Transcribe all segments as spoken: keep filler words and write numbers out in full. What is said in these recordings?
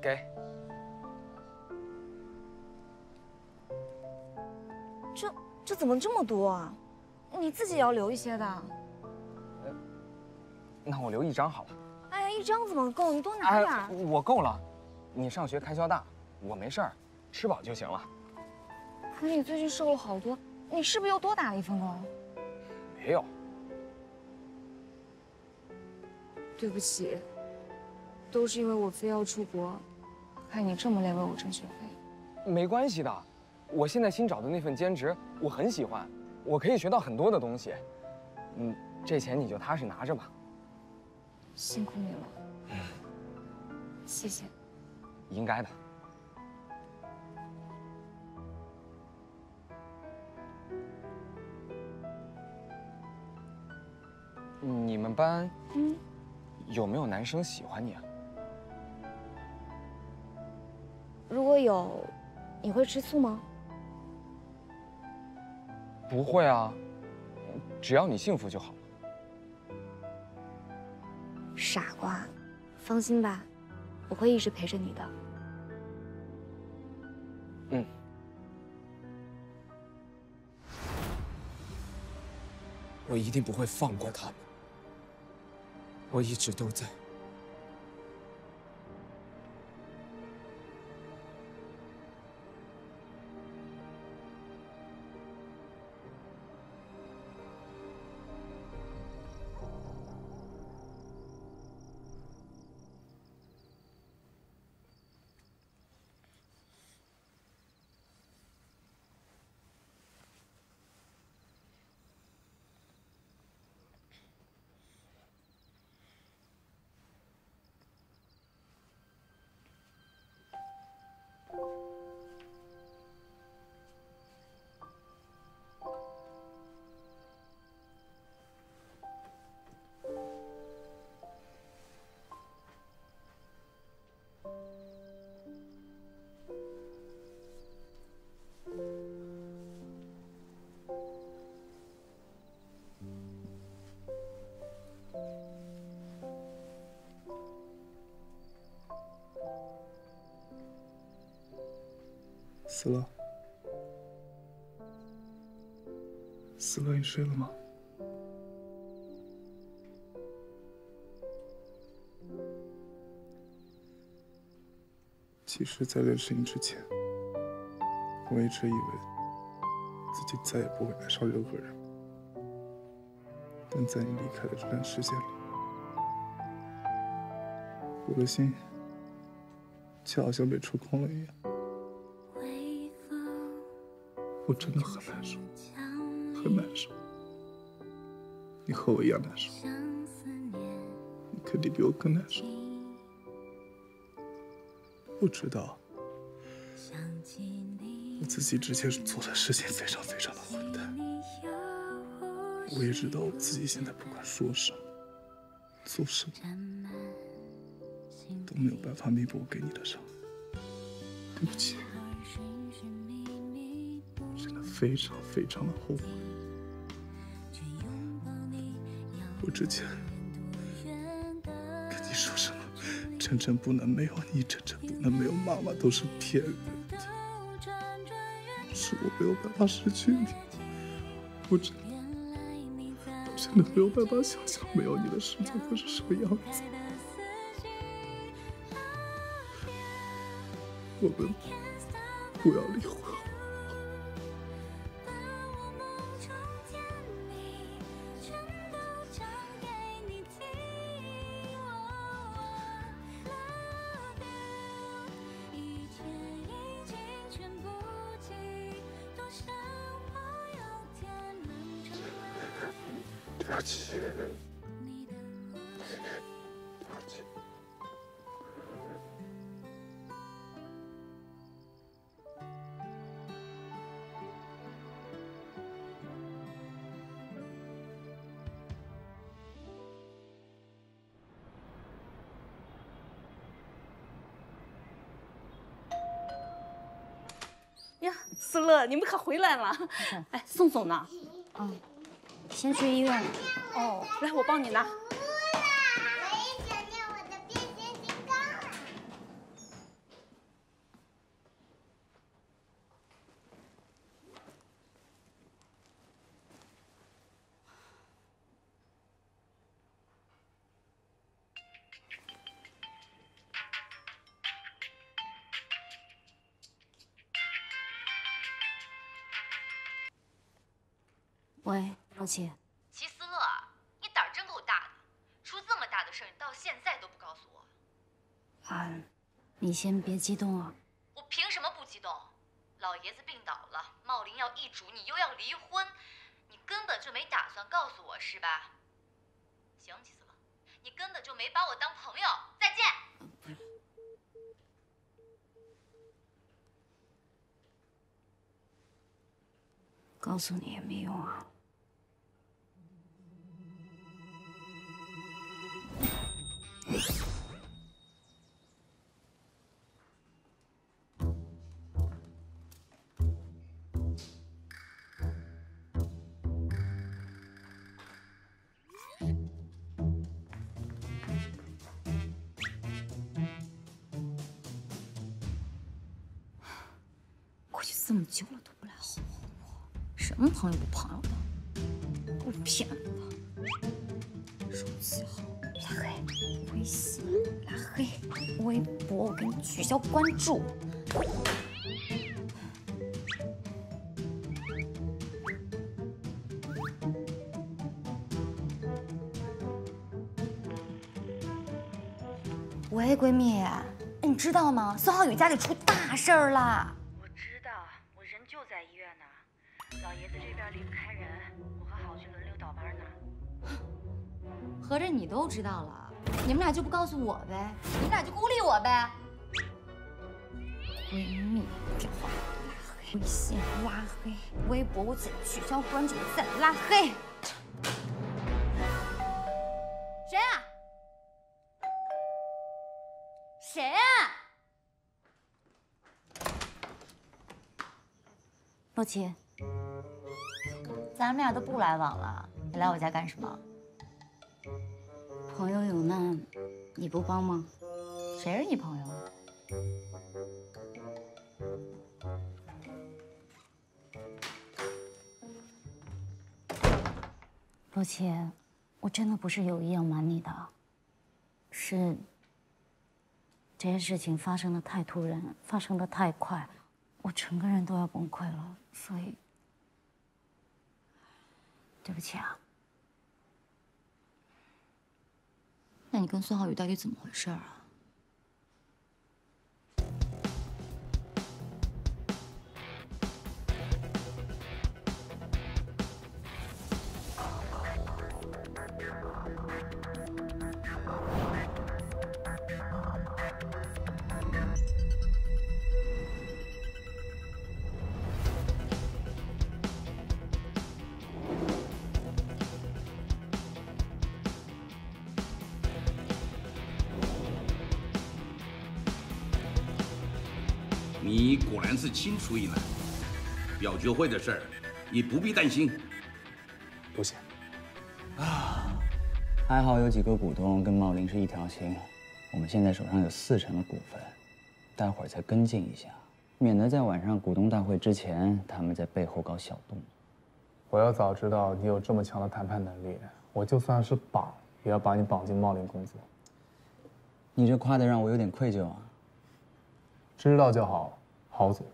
给。 这这怎么这么多啊？你自己也要留一些的。 呃，那我留一张好了。 哎呀，一张怎么够？你多拿点。 哎，我够了。你上学开销大，我没事儿，吃饱就行了。 可你最近瘦了好多，你是不是又多打了一份工？ 没有。 对不起，都是因为我非要出国，害你这么累为我挣学费。 没关系的，我现在新找的那份兼职我很喜欢，我可以学到很多的东西。嗯，这钱你就踏实拿着吧。 辛苦你了。嗯，谢谢。 应该的。你们班嗯有没有男生喜欢你啊？ 如果有，你会吃醋吗？ 不会啊，只要你幸福就好。 傻瓜，放心吧，我会一直陪着你的。 嗯。 我一定不会放过他们。我一直都在。思乐，思乐，你睡了吗？其实，在认识你之前，我一直以为自己再也不会爱上任何人。但在你离开的这段时间里，我的心就好像被抽空了一样。我真的很难受，很难受。你和我一样难受，你肯定比我更难受。我知道，我自己之前做的事情非常非常的混蛋。我也知道我自己现在不管说什么、做什么，都没有办法弥补我给你的伤害。对不起。非常非常的后悔，我之前跟你说什么“晨晨不能没有你，晨晨不能没有妈妈”都是骗人的，是我没有办法失去你，我真的，我真的没有办法想象没有你的世界会是什么样子。我们不要离婚。对不起，对不起。 呀，思乐，你们可回来了！哎，宋总呢？ 嗯，先去医院了。 哦，来，我帮你拿。 我也想念我的变形金刚了。 喂，老齐。 齐思乐，你胆儿真够大的，出这么大的事儿，你到现在都不告诉我。 啊，你先别激动啊。 我凭什么不激动？老爷子病倒了，茂林要易主，你又要离婚，你根本就没打算告诉我是吧？行，齐思乐，你根本就没把我当朋友。再见。 告诉你也没用啊。过去这么久了都不来哄哄我，什么朋友不朋友的，都是骗我的。手机号拉黑，微信拉黑，微博我给你取消关注。喂，闺蜜，哎，你知道吗？孙浩宇家里出大事儿了。 我知道，我人就在医院呢。老爷子这边离不开人，我和郝俊轮流倒班呢。 合着你都知道了，你们俩就不告诉我呗？你们俩就孤立我呗？闺蜜电话拉黑，微信拉黑，微博我只取消关注再拉黑。谁啊？谁啊？洛奇，咱们俩都不来往了，你来我家干什么？朋友有难，你不帮吗？谁是你朋友啊？洛奇，我真的不是有意要瞒你的，是这些事情发生的太突然，发生的太快，我整个人都要崩溃了，所以对不起啊。那你跟孙浩宇到底怎么回事啊？ 你果然是青出于蓝，表决会的事儿，你不必担心。 多谢。 啊，还好有几个股东跟茂林是一条心，我们现在手上有四成的股份，待会儿再跟进一下，免得在晚上股东大会之前，他们在背后搞小动。 我要早知道你有这么强的谈判能力，我就算是绑，也要把你绑进茂林公司。 你这夸得让我有点愧疚啊。 知道就好，好走。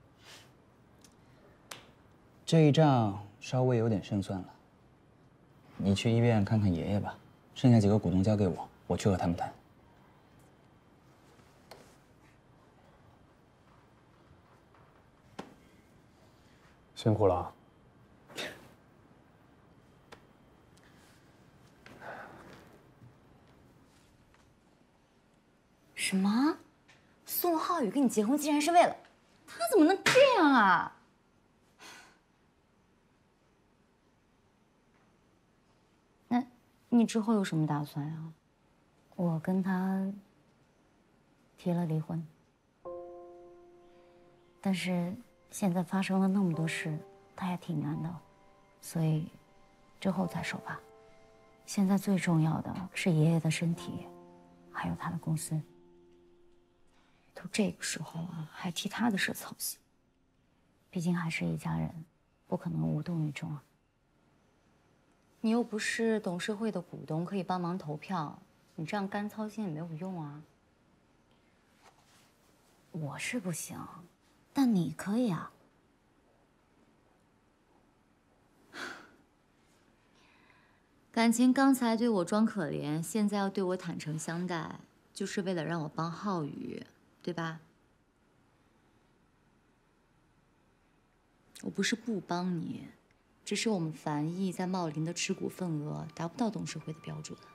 这一仗稍微有点胜算了。你去医院看看爷爷吧，剩下几个股东交给我，我去和他们谈。 辛苦了。 什么？宋浩宇跟你结婚竟然是为了……他怎么能这样啊？那你之后有什么打算啊？我跟他提了离婚，但是现在发生了那么多事，他也挺难的，所以之后再说吧。现在最重要的是爷爷的身体，还有他的公司。都这个时候了，还替他的事操心，毕竟还是一家人，不可能无动于衷啊。你又不是董事会的股东，可以帮忙投票，你这样干操心也没有用啊。我是不行，但你可以啊。 感情刚才对我装可怜，现在要对我坦诚相待，就是为了让我帮浩宇，对吧？我不是不帮你，只是我们樊毅在茂林的持股份额达不到董事会的标准。